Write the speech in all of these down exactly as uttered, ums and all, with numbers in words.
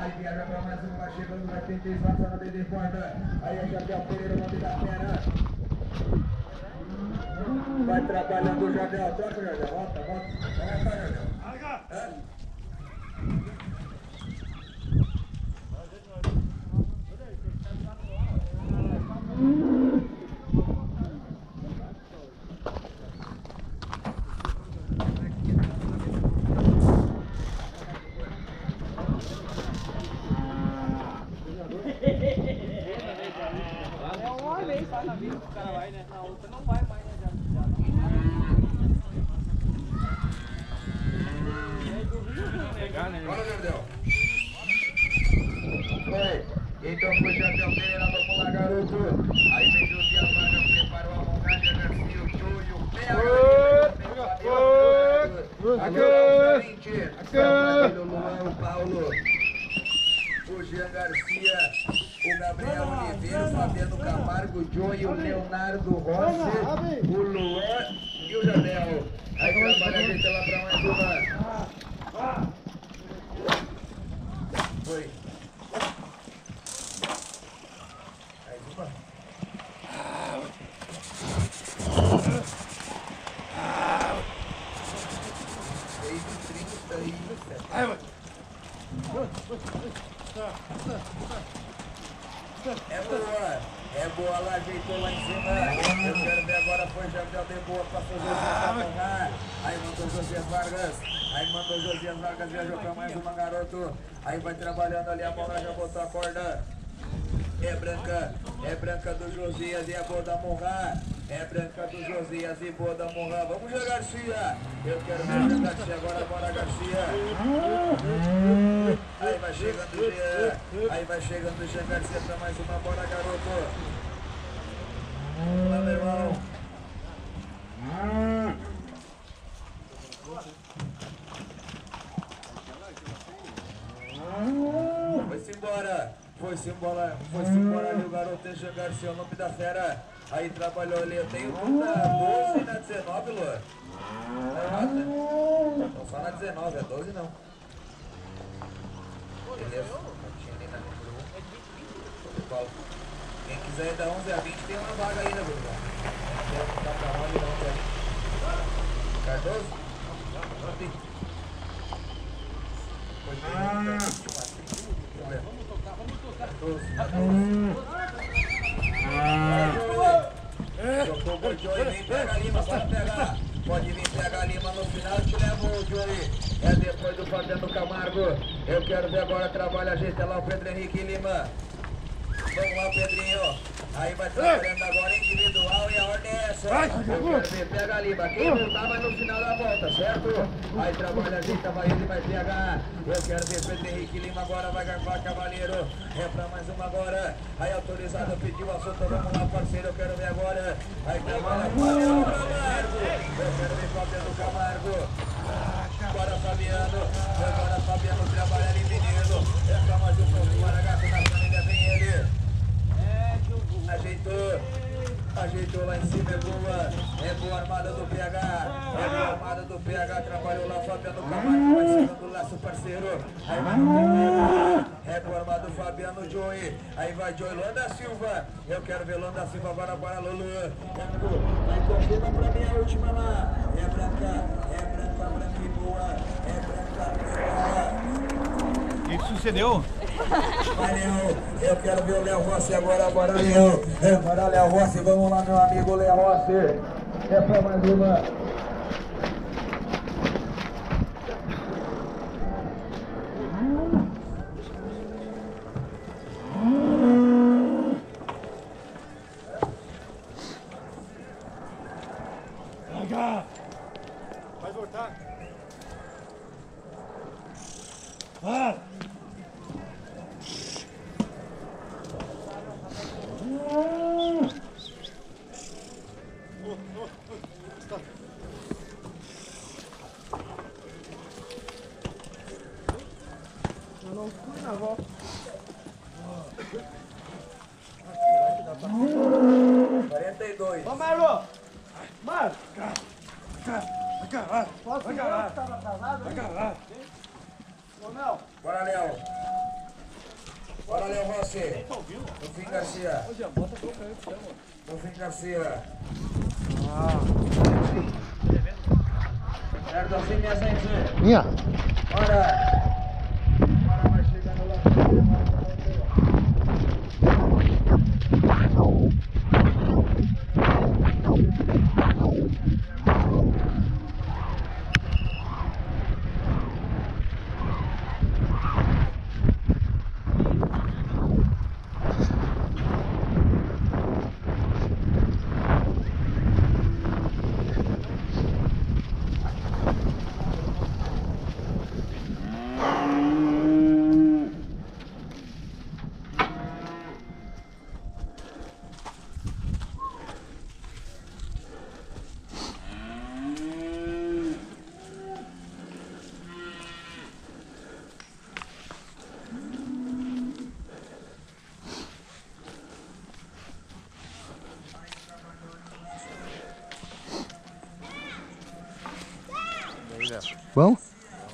Aí viaja pra mais um, vai chegando, vai ter três vasos na B D Porta. Aí a Jardel Pereira, o nome da fera. Vai trabalhando o Jardel, troca o Jardel, volta, volta. Vamos voltar, Jardel. Hã? Na vida o cara vai, né? Na outra não vai mais, né? Já, já não. Bora, Jardel. Foi. Então foi Jardel Pereira, vamos lá, garoto. Aí vem o dia vaga, preparou a montagem, Garcia, o show e o pé. Aqui, o Luan, o Paulo, o Jean Garcia, o Gabriel Oliveira, o Fabiano Camargo, o Joey, o Leonardo Rossi, o Luan e o Jardel. Aí trabalha a gente lá pra mais uma. Foi. Mais uma. Seis e trinta e sete. É boa, é boa, lá ajeitou lá em cima. Eu quero ver agora, foi Jardel de boa, passou José Vargas. Aí mandou José Vargas, aí mandou José Vargas, viajou pra mais uma, garoto. Aí vai trabalhando ali, a bola já botou a corda. É branca, é branca do Josias e a boa da Morra. É branca do Josias e boa da Morra. Vamos jogar, Garcia. Eu quero ver o Garcia agora, bora, Garcia. Aí vai chegando o Jean. Aí vai chegando o Jean Garcia pra mais uma, bora, garoto. Vamos lá, meu irmão. Foi-se embora. Foi-se embora, foi-se embora ali o garoto Jean Garcia, o nome da fera. Aí trabalhou ali, eu tenho tudo na doze e na dezenove, Lua. Tá errado, né? Então só na dezenove, é doze não. Beleza, tinha ali na número um. Quem quiser ir da onze a vinte tem uma vaga aí, né, Bruno? Não dá pra onde não, velho. Cardoso? Foi bem, vamos tocar, vamos tocar. Jogou o Joey, vem pegar a Lima, bora pegar. Pode vir pegar a Lima no final, te leva o Joey. É depois do Fabiano Camargo. Eu quero ver agora, trabalha a gente lá, o Pedro Henrique Lima. Vamos lá, Pedrinho. Aí vai trabalhando agora individual e a ordem é essa. Eu quero ver, pega a Lima. Quem voltar vai no final da volta, certo? Aí trabalha a gente, vai ele, vai pegar. Eu quero ver Pedro Henrique Lima agora, vai garfar Cavaleiro. É pra mais uma agora. Aí autorizado, pediu a solta, vamos lá, parceiro. Eu quero ver agora. Aí trabalha Fabiano Camargo. Eu quero ver Fabiano Camargo. Agora Fabiano. Agora Fabiano trabalha ali, menino. É pra mais um ponto, Maragato na família, vem ele. Ajeitou, ajeitou lá em cima, é boa, é boa armada do P H, é boa armada do P H, trabalhou lá Fabiano Camargo, vai segurando o laço, parceiro, aí vai no primeiro, é boa armada do Fabiano Joey, aí vai Joey, Landa Silva, eu quero ver Landa Silva agora, bora Lulu, vai confirma pra mim a última lá, é branca, é branca, branca e boa, é branca, boa. O que sucedeu? Valeu, eu quero ver o Léo Rossi agora, bora Léo, é, bora Léo Rossi, vamos lá meu amigo Léo Rossi, é pra mais uma. Vai voltar. Ah! Eu não fui na volta. quarenta e dois. Vamos, Marlon! Marlon! Vai cá, Posso vai ir cá, que tava atrasado? vai cá. Ô, Mel! Bora Léo. Bora, Léo Rossi. Rufim Garcia. Rufim Garcia. Certo assim, minha gente. Minha. Bora. Bora, vai chegando lá. Bom?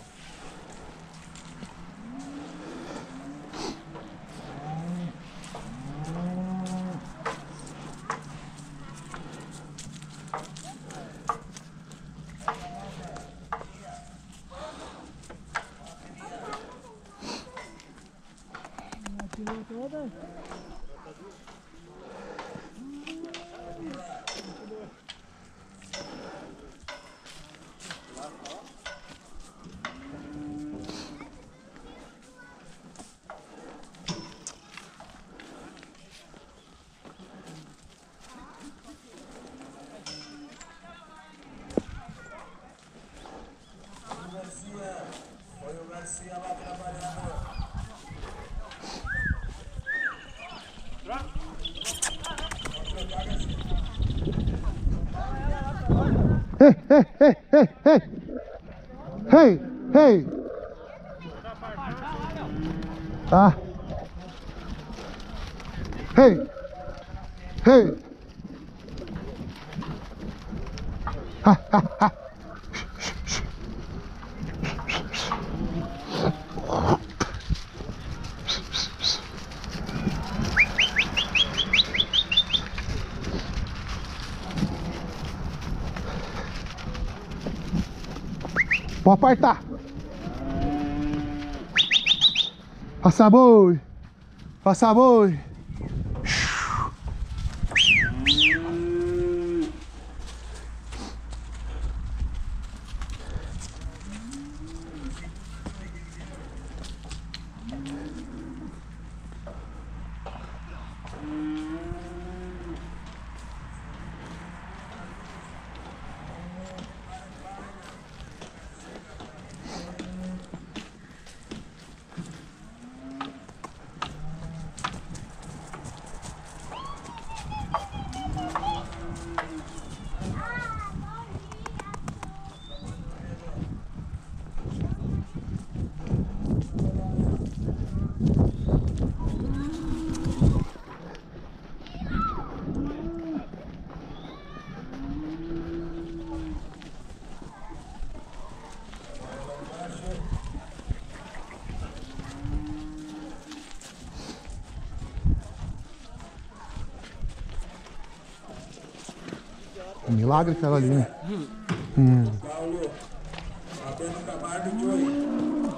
Foi o Garcia lá trabalhando. Hey, hey, hey, hey, hey. Hey, hey. Ah. Hey. Hey. Ha, ha, ha. Vou apartar. Passa boi. Passa boi. Um milagre aquela ali, né? Hum. Paulo, Fabiano Camargo e Joey.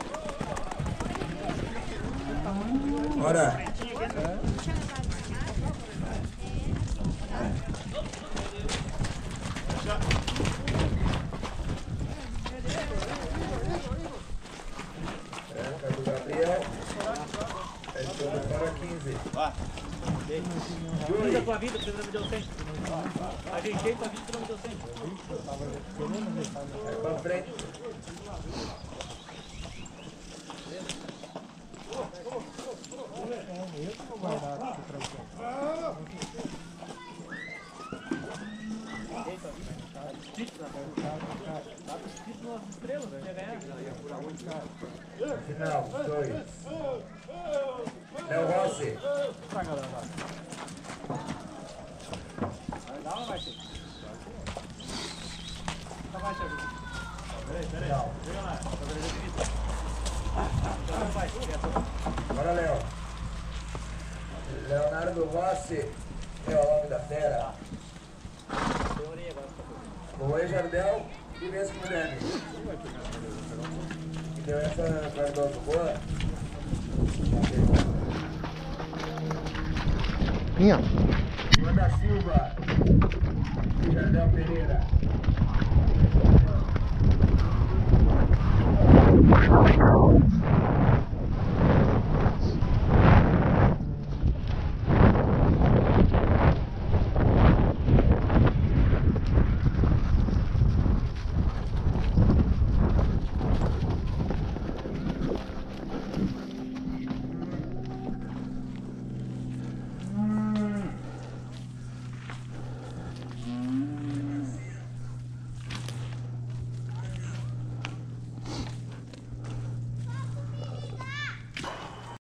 Bora. Branca do Gabriel. É tudo para quinze. Muda a tua vida, você não me deu cem. Ajeitei tua vida, você não me deu cem. É pra frente. Final, dois. Léo Rossi. Bora, Léo. Leonardo Rossi é o nome da fera. O Jardel e mesmo o Guilherme. Que deu essa Cardoso boa. Minha. Luan da Silva. E Jardel Pereira.